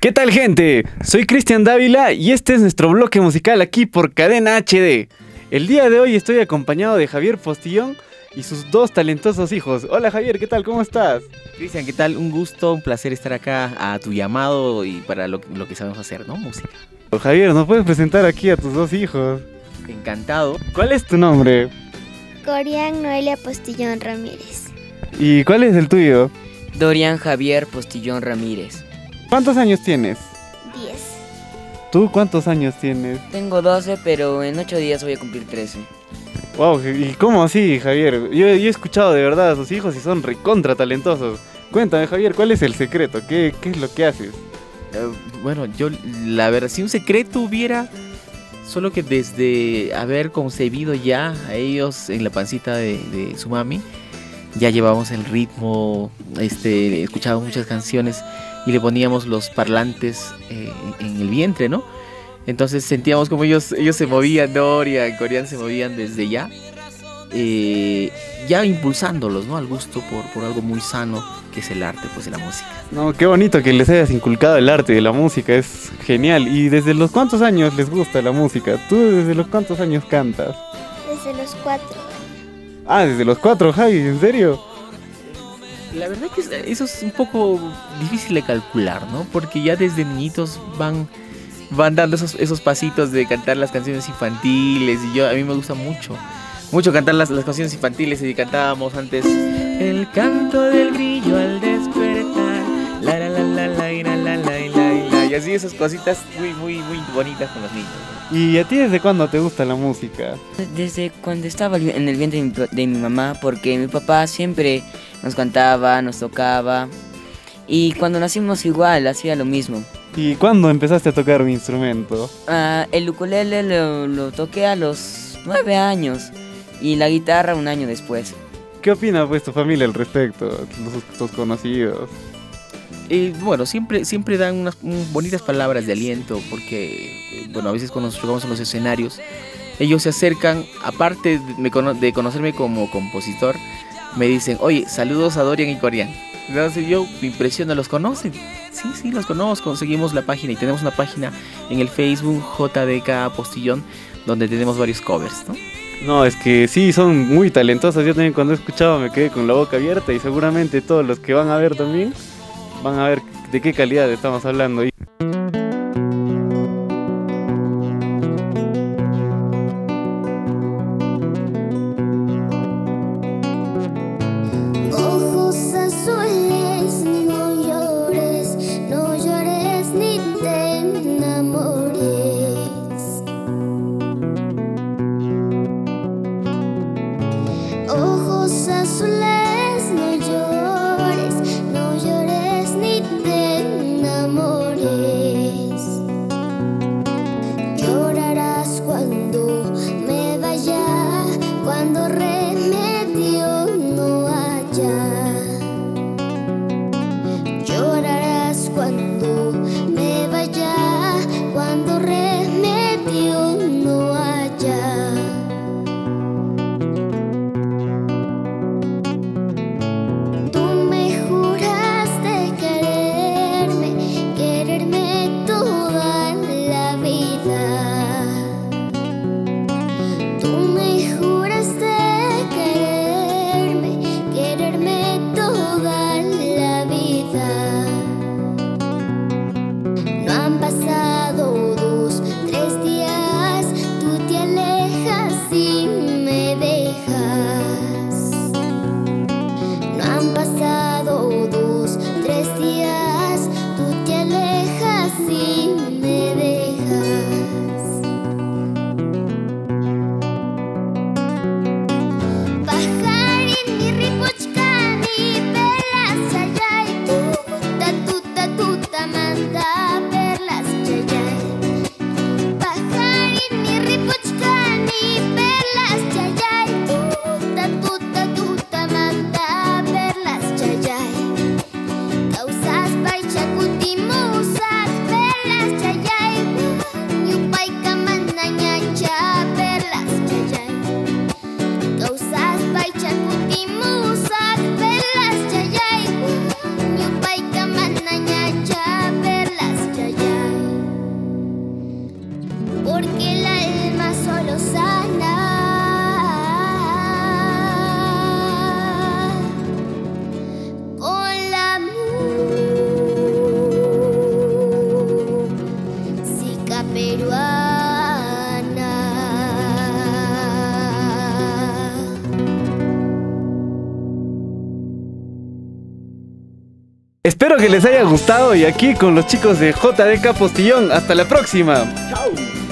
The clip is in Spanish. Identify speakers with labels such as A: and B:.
A: ¿Qué tal, gente? Soy Cristian Dávila y este es nuestro bloque musical aquí por Cadena HD. El día de hoy estoy acompañado de Javier Postillón y sus dos talentosos hijos. Hola Javier, ¿qué tal? ¿Cómo estás?
B: Cristian, ¿qué tal? Un gusto, un placer estar acá a tu llamado y para lo que sabemos hacer, ¿no? Música.
A: Javier, ¿nos puedes presentar aquí a tus dos hijos?
B: Encantado.
A: ¿Cuál es tu nombre?
C: Corian Noelia Postillón Ramírez.
A: ¿Y cuál es el tuyo?
D: Dorian Javier Postillón Ramírez.
A: ¿Cuántos años tienes?
C: 10.
A: ¿Tú cuántos años tienes?
D: Tengo 12, pero en 8 días voy a cumplir 13.
A: Wow, ¿y cómo así, Javier? Yo he escuchado de verdad a sus hijos y son recontra talentosos. Cuéntame, Javier, ¿cuál es el secreto? ¿Qué es lo que haces?
B: Bueno, yo, la verdad, si un secreto hubiera, solo que desde haber concebido ya a ellos en la pancita de su mami, ya llevábamos el ritmo, escuchábamos muchas canciones y le poníamos los parlantes en el vientre, ¿no? Entonces sentíamos como ellos se movían, Dorian, Corian se movían desde ya, ya impulsándolos, ¿no? Al gusto por algo muy sano que es el arte, pues, de la música.
A: No, qué bonito que les hayas inculcado el arte de la música, es genial. ¿Y desde los cuántos años les gusta la música? ¿Tú desde los cuántos años cantas?
C: Desde los 4.
A: Ah, desde los 4, Javi, ¿en serio?
B: La verdad que eso es un poco difícil de calcular, ¿no? Porque ya desde niñitos van dando esos pasitos de cantar las canciones infantiles y a mí me gusta mucho cantar las canciones infantiles y cantábamos antes el canto del grillo al despertar, la la la la la la la la y así esas cositas muy bonitas con los niños.
A: ¿Y a ti desde cuándo te gusta la música?
D: Desde cuando estaba en el vientre de mi mamá, porque mi papá siempre nos cantaba, nos tocaba. Y cuando nacimos igual, hacía lo mismo.
A: ¿Y cuándo empezaste a tocar un instrumento?
D: El ukulele lo toqué a los 9 años y la guitarra un año después.
A: ¿Qué opina pues tu familia al respecto, tus conocidos?
B: Bueno, siempre dan unas bonitas palabras de aliento porque, bueno, a veces cuando nos jugamos en los escenarios, ellos se acercan, aparte de conocerme como compositor, me dicen, oye, saludos a Dorian y Corian. Entonces yo me impresiona, ¿los conocen? Sí, los conozco, seguimos la página y tenemos una página en el Facebook JDK Postillón donde tenemos varios covers, ¿no?
A: No, es que sí, son muy talentosos. Yo también cuando he escuchado me quedé con la boca abierta y seguramente todos los que van a ver también van a ver de qué calidad estamos hablando.
C: Ojos azules, no llores, no llores ni te enamores. Ojos azules, no llores, no llores ni te enamores. Llorarás cuando me vaya, cuando remedio no haya. Llorarás cuando me vaya, cuando remedio no haya. Tú me juraste quererme toda la vida. Tú me juraste quererme toda la vida. No han pasado 2, 3 días, tú te alejas y me dejas. No han pasado 2, 3 días, tú te alejas y me dejas. Pajarin ni ripuchkani perlas chayay, tuta tuta tuta manda perlas chayay.
A: Espero que les haya gustado y aquí con los chicos de JDK Postillón. Hasta la próxima.
E: Chao.